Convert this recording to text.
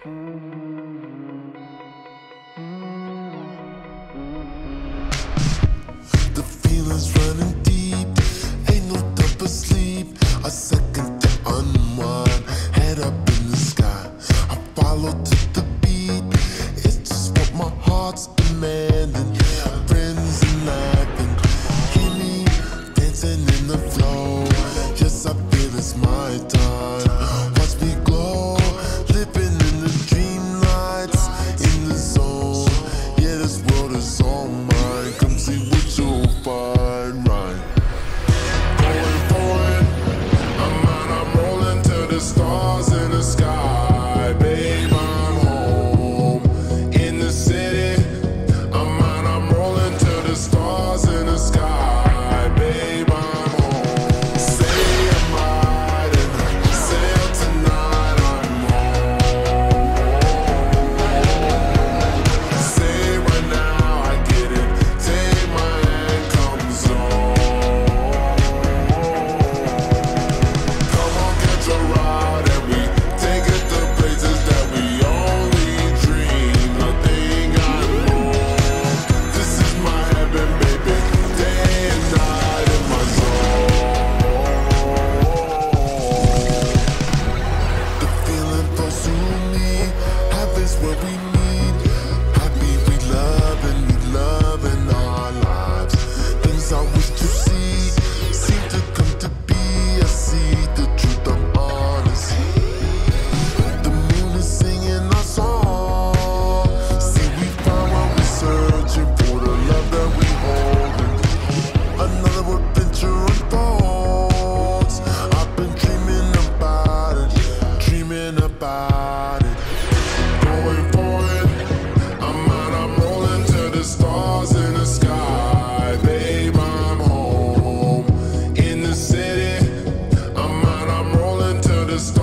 The feeling's running deep, ain't no time for sleep. A second to unwind, head up in the sky. I follow to the beat, it's just what my heart's demanding. Friends and laughing, hear me dancing in the flow. Yes, I feel it's my time. Watch me glow, living in the dream lights, in the zone. Yeah, this world is all mine. Come see what you'll find, right? Going for it, I'm out, I'm rolling to the stars in the sky. Babe, I'm home in the city. I'm out, I'm rolling to the stars in the sky. Babe, I'm home. Say I'm riding, sail tonight, I'm home. Say right now, I get it. Take my hand, come zone. Come on, catch a ride, and we take it to places that we only dream. Nothing I know. This is my heaven, baby. Day and night in my zone. The feeling pursue me. Heaven's where we meet. Happy we love in our lives. Things I wish to see seem to come to be. I see the truth, I'm honest. The moon is singing our song. See, we found what we're searching for, the love that we holding. Another adventure unfolds. I've been dreaming about it, dreaming about it. Going for it, I'm out, I'm rolling to the stars in the sky. Babe, I'm home in the city. I'm out, I'm rolling to the stars.